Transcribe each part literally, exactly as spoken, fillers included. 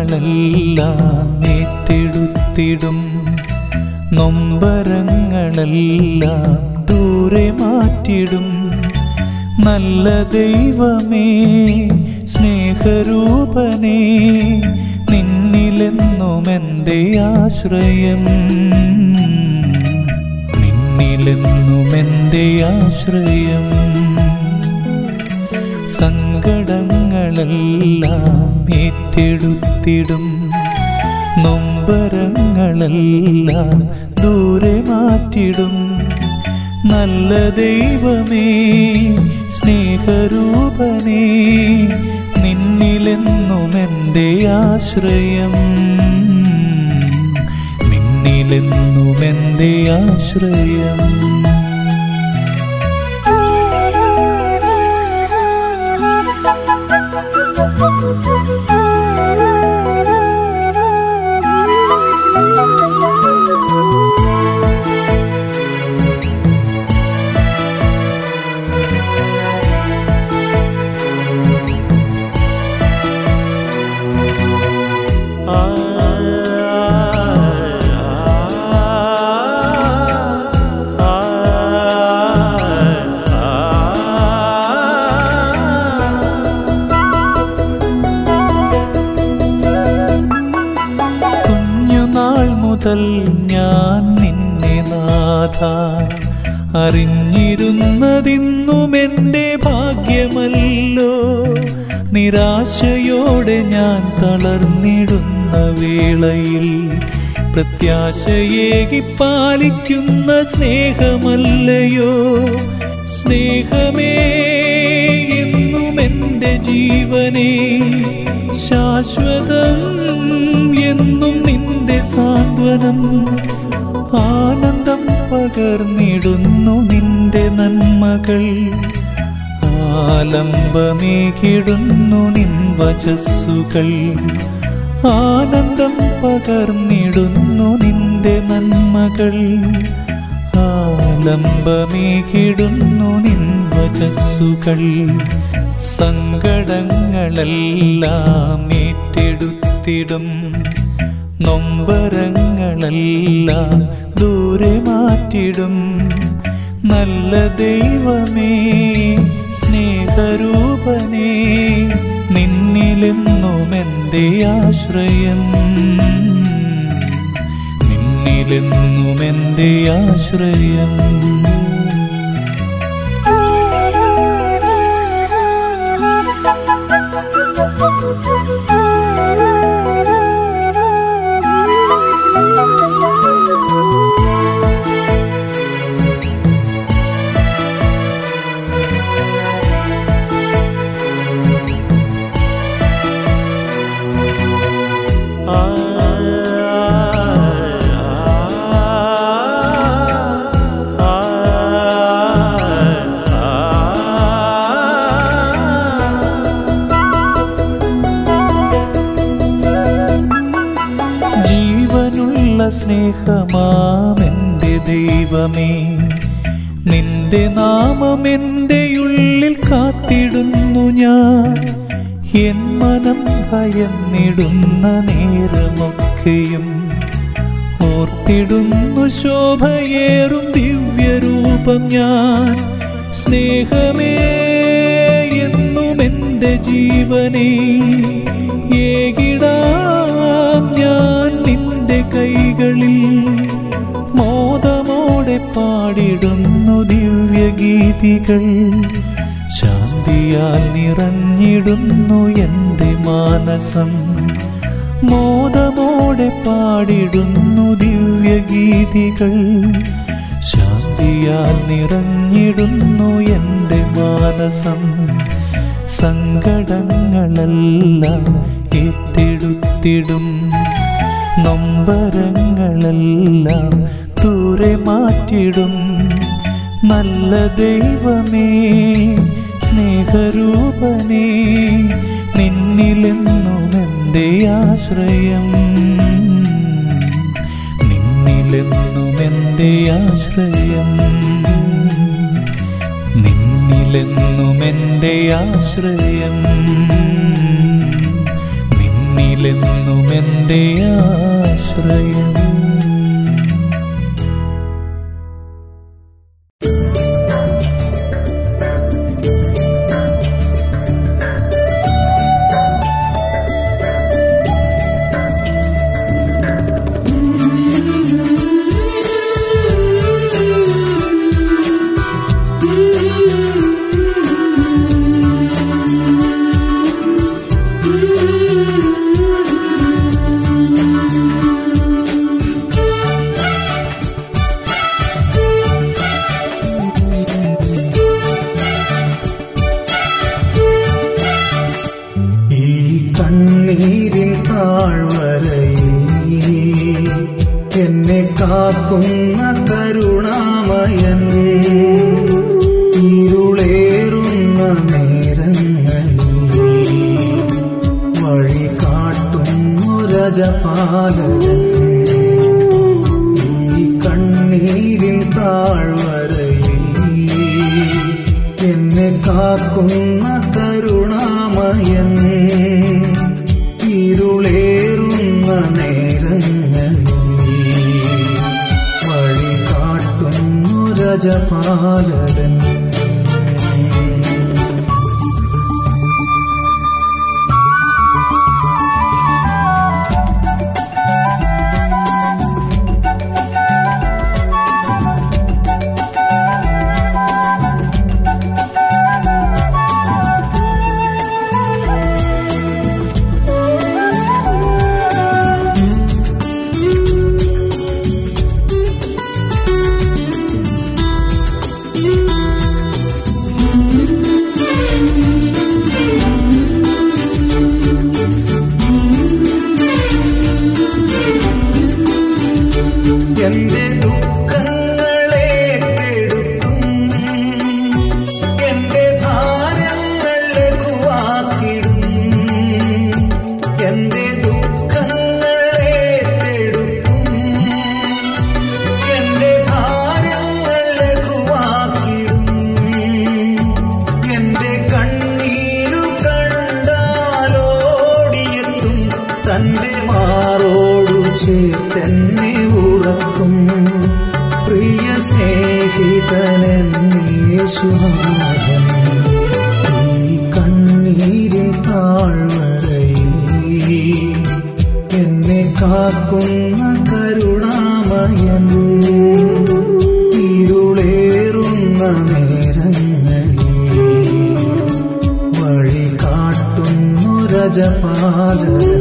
സങ്കടങ്ങളെല്ലാം ഏറ്റെടുത്തിടും, നൊമ്പരങ്ങളെല്ലാം ദൂരെ മാറ്റിടും. നല്ല ദൈവമേ സ്നേഹരൂപനേ, നിന്നിലെന്നും എൻ്റെ ആശ്രയം, നിന്നിലെന്നും എൻ്റെ ആശ്രയം. സങ്കടങ്ങളെല്ലാം ഏറ്റെടുത്തിടും, നൊമ്പരങ്ങളെല്ലാം ദൂരെ മാറ്റിടും. നല്ല ദൈവമേ സ്നേഹരൂപനേ, നിന്നിലെന്നും എൻ്റെ ആശ്രയം, നിന്നിലെന്നും എൻ്റെ ആശ്രയം. ഞാൻ നിന്നെ നാഥ അറിഞ്ഞിരുന്നതിന്നും എൻ്റെ ഭാഗ്യമല്ലോ. നിരാശയോടെ ഞാൻ തളർന്നിടുന്ന വേളയിൽ പ്രത്യാശയേകി പാലിക്കുന്ന സ്നേഹമല്ലയോ. സ്നേഹമേ എന്നും എൻ്റെ ജീവനേ, ശാശ്വതം എന്നും നിന്റെ സാന്ത്വനം. ആനന്ദം പകർന്നിടുന്നു നിന്റെ നന്മകൾ, ആലംബമേകിടുന്നു നിൻ വചസ്സുകൾ. ആനന്ദം പകർന്നിടുന്നു നിന്റെ നന്മകൾ, ആലംബമേകിടുന്നു നിൻ വചസ്സുകൾ. സങ്കടങ്ങളെല്ലാം ഏറ്റെടുത്തിടും, നൊമ്പരങ്ങളെല്ലാം ദൂരെ മാറ്റിടും. നല്ല ദൈവമേ സ്നേഹരൂപനേ, നിന്നിലെന്നും എൻ്റെ ആശ്രയം, നിന്നിലെന്നും എൻ്റെ ആശ്രയം. സ്നേഹമാമെൻ്റെ ദൈവമേ, നിന്റെ നാമം എൻ്റെ ഉള്ളിൽ കാത്തിടുന്നു ഞാൻ. എൻ മനം ഭയന്നിടുന്ന നേരമൊക്കെയും ഓർത്തിടുന്നു ശോഭയേറും ദിവ്യരൂപം ഞാൻ. സ്നേഹമേ എന്നും എൻ്റെ ജീവനേ, ഏകിടാം ഞാൻ നിന്റെ കൈകളിൽ. മോദമോടെ പാടിടുന്നു ദിവ്യഗീതികൾ, ശാന്തിയാൽ നിറഞ്ഞിടുന്നു എൻ്റെ മാനസം. മോദമോടെ പാടിടുന്നു ദിവ്യഗീതികൾ, ശാന്തിയാൽ നിറഞ്ഞിടുന്നു എൻ്റെ മാനസം. സങ്കടങ്ങളെല്ലാം ഏറ്റെടുത്തിടും, നൊമ്പരങ്ങളെല്ലാം ദൂരെ മാറ്റിടും. നല്ല ദൈവമേ സ്നേഹരൂപനേ, നിന്നിലെന്നും എൻ്റെ ആശ്രയം, നിന്നിലെന്നും എൻ്റെ ആശ്രയം, നിന്നിലെന്നും എൻ്റെ ആശ്രയം, നിന്നിൽ തന്നിലെന്നും എൻ്റെ ആശ്രയം. കണ്ണീരിൻ താഴ്വരയിൽ എന്നെ കാക്കുന്ന കരുണാമയൻ, ഇരുളേറുന്ന നേരങ്ങളിൽ വഴി കാട്ടുന്നൊരജപാലകൻ. ഈ കണ്ണീരിൻ താഴ്വരയിൽ എന്നെ കാക്കുന്ന കരുണാമയൻ, ഇരുളേറുന്ന നേരങ്ങളിൽ വഴി കാട്ടുന്നൊരജപാലകൻ. എന്റെ ദുഃഖങ്ങളേറ്റെടുക്കും, എന്റെ ഭാരങ്ങൾ ലഘുവാക്കിടും. എന്റെ ദുഃഖങ്ങളേറ്റെടുക്കും, എന്റെ ഭാരങ്ങൾ ലഘുവാക്കിടും. എന്റെ കണ്ണീരു കണ്ടാലോടിയെത്തും, തന്റെ മാറോടു ചേർത്തെന്നെ ഉറക്കും. പ്രിയ സ്നേഹിതനൻ യേശുനാഥൻ, ഈ കണ്ണീരിൻ താഴ്വരയിൽ എന്നെ കാക്കുന്ന കരുണാമയൻ, ഇരുളേറുന്ന നേരങ്ങളിൽ വഴി കാട്ടുന്നൊരജപാലകൻ.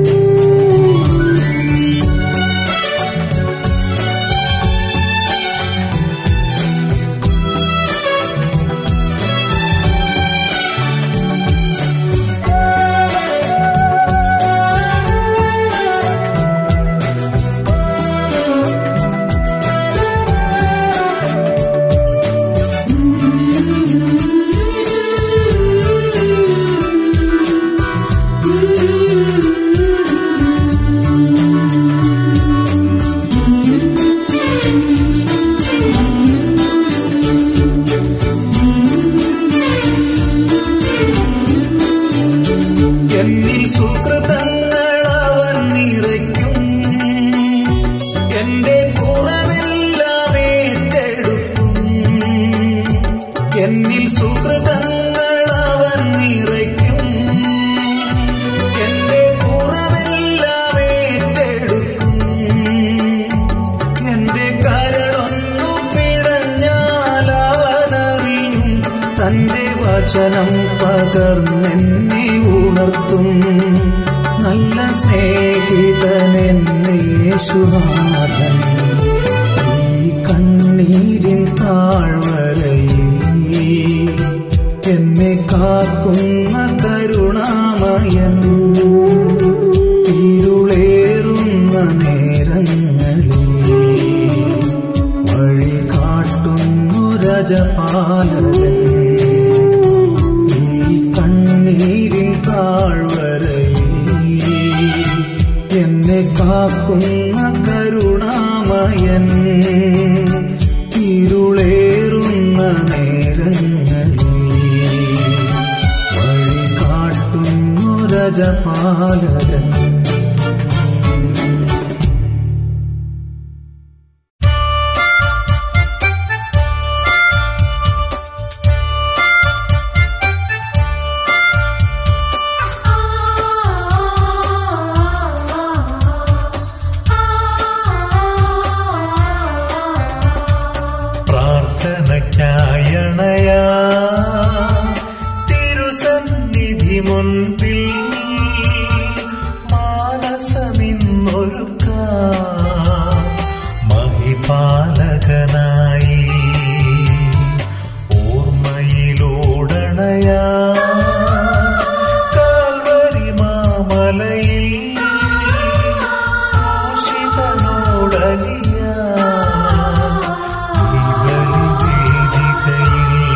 എന്നിൽ സുകൃതങ്ങളവൻ നിറയ്ക്കും, എന്റെ കുറവെല്ലാം ഏറ്റെടുക്കും. എന്നിൽ സുകൃതങ്ങളവൻ നിറയ്ക്കും, എന്റെ കുറവെല്ലാം ഏറ്റെടുക്കും. എന്റെ കരളൊന്നു പിടഞ്ഞാൽ അവനറിയും, തന്റെ വചനം പകർന്നെന്നെ ഉണർത്തും. നല്ല സ്നേഹിതനെൻ യേശുനാഥൻ, ഈ കണ്ണീരിൻ താഴ്വരയിൽ എന്നെ കാക്കുന്ന കരുണാമയൻ, ഇരുളേറുന്ന നേരങ്ങളിൽ വഴി കാട്ടുന്നൊരജപാലകൻ. കണ്ണീരിൻ താഴ്വരയിൽ എന്നെ കാക്കുന്ന കരുണാമയൻ, ഇരുളേറുന്ന നേരങ്ങളിൽ വഴി കാട്ടുന്നൊരജപാലകൻ. പ്രാർത്ഥനയ്ക്കായണയാ തിരുസന്നിധി മുൻപിൽ മാനസമിന്നൊരുക്കാം മഹിപാലകനായി ഓർമ്മയിലോടണയാ കാൽവരി മാമലയിൽ ആശിതനോടലിയ ഈ ബലിവേദികയിൽ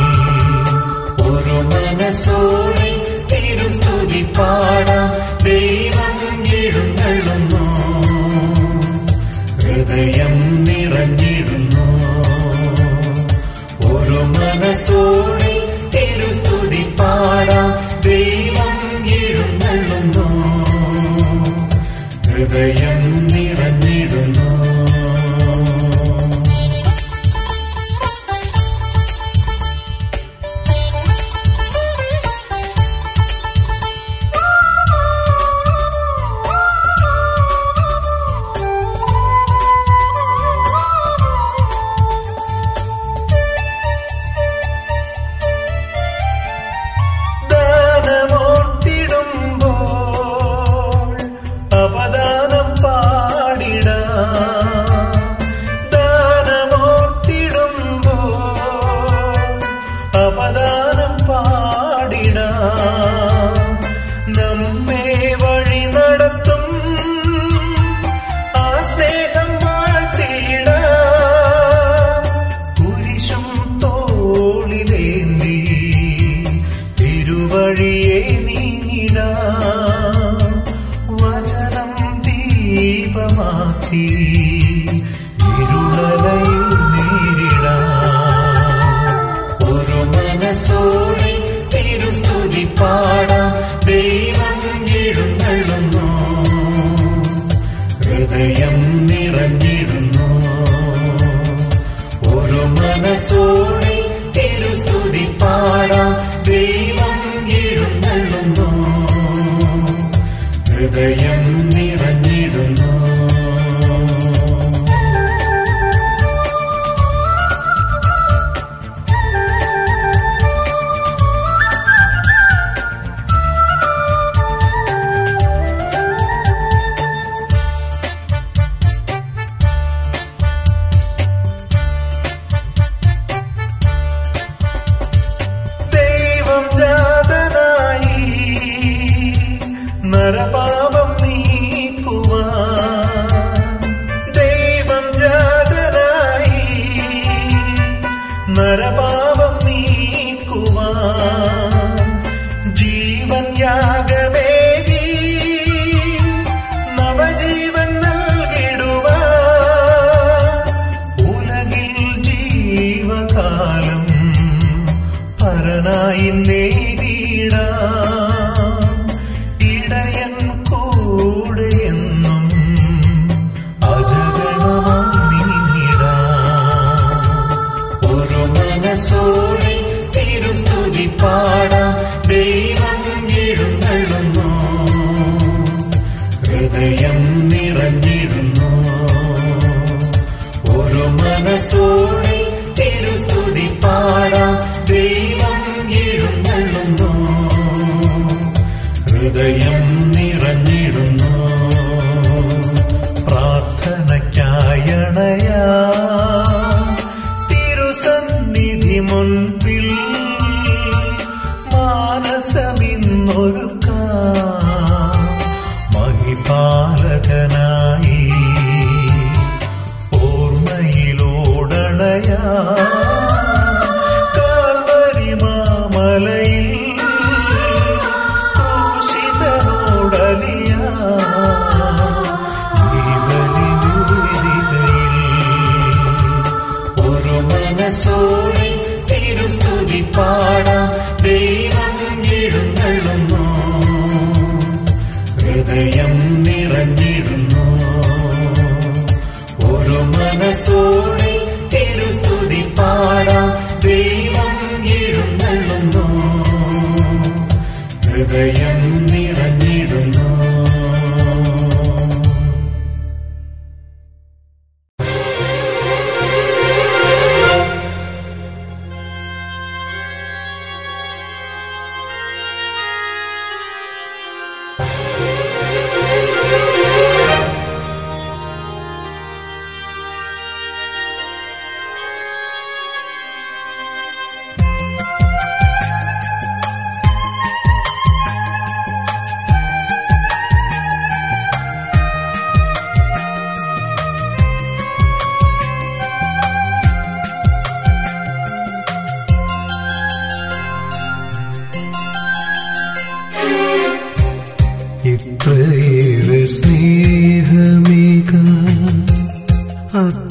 ഒരു മനസ്സോടെ തിരുസ്തുതി പാടാം. ദൈവം എഴുന്നള്ളുന്നു, ഹൃദയം നിറഞ്ഞിടുന്നു. ഒരു മനസ്സോടെ തിരുസ്തുതി പാടാം. ദൈവം എഴുന്നള്ളുന്നു, ഹൃദയം നിറഞ്ഞിടുന്നു. ഹൃദയം നിറഞ്ഞിടുന്നു.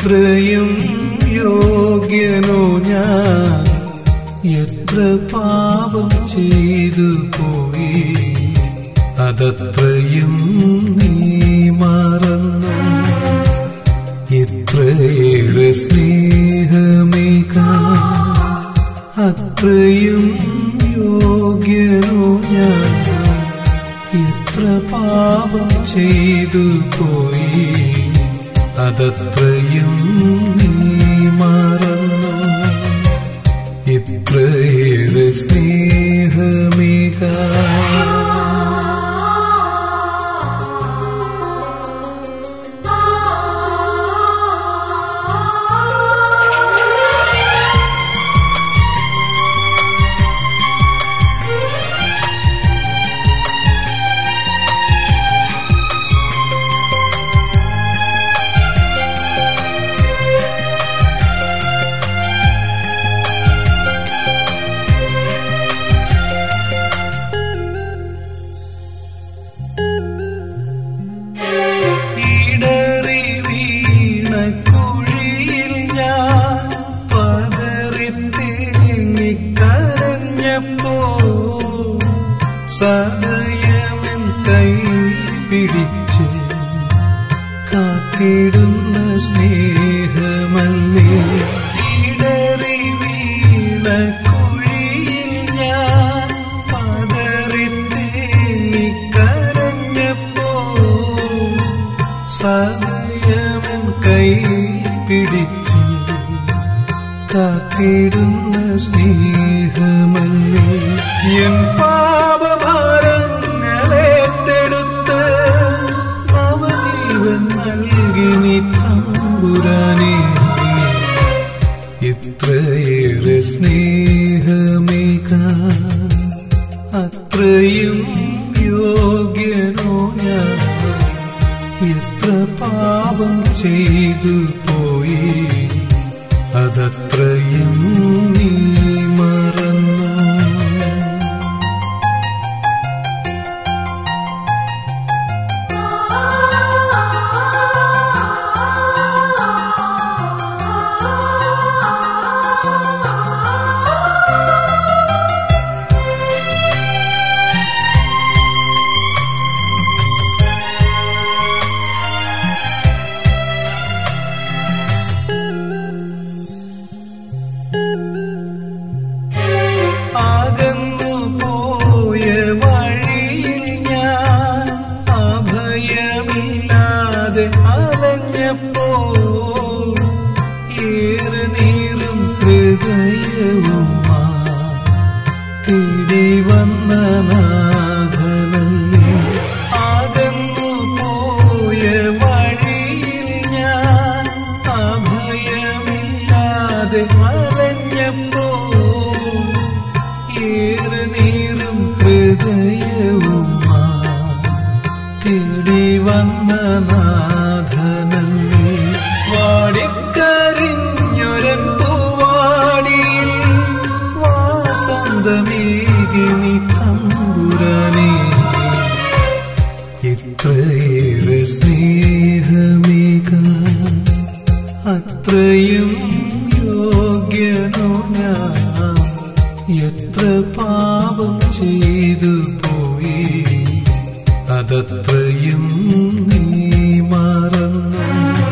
എത്രയും യോഗ്യനോ ഞാൻ, എത്ര പാപം ചെയ്തു പോയി, അതത്രയും നീ മറന്നു. ഇത്രയേറെ സ്നേഹമേകാൻ അത്രയും യോഗ്യനോ ഞാൻ, എത്ര പാപം ചെയ്തു പോയി, അതത്രയും നീ മറന്നു. ഇത്രയേറെ സ്നേഹമേകാൻ സദയമൻ കൈ പിടിച്ച് കാത്തിടുന്ന സ്നേഹമല്ലേ. ഇടറി വീണ കുഴിയിൽ ഞാൻ പതറിത്തേങ്ങി കരഞ്ഞപ്പോ, സദയമൻ കൈ പിടിച്ച് കാത്തിടുന്ന സ്നേഹമല്ലേ. എൻ പാപഭാരങ്ങളേറ്റെടുത്ത് നവജീവൻ നൽകി നീ തമ്പുരാനേ. ഇത്രയേറെ സ്നേഹമേകാൻ അത്രയും യോഗ്യനോ ഞാൻ, എത്ര പാപം ചെയ്തു പോയി, അതത്രയും നീ മറന്നു. തേടി വന്ന നാഥനല്ലേ. അകന്നു പോയ വഴിയിൽ ഞാൻ അഭയമില്ലാതെ അലഞ്ഞപ്പോ, ഏറെ നീറും ഹൃദയവുമാ തേടി വന്ന നാഥനല്ലേ. വാടിക്കരിഞ്ഞൊരൻ പൂവാടിയിൽ വാസന്തമേകി നീ തമ്പുരാനേ. ഇത്രയേറെ സ്നേഹമേകാൻ അത്രയും യോഗ്യനോ ഞാൻ, എത്ര പാപം ചെയ്തു പോയി, അതത്രയും നീ മറന്നു.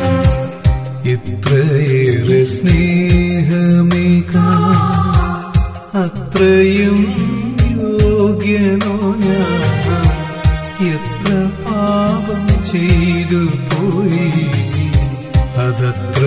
ഇത്രയേറെ സ്നേഹമേകാൻ അത്രയും യോഗ്യനോ ഞാൻ, എത്ര പാപം ചെയ്തു പോയി, അതത്ര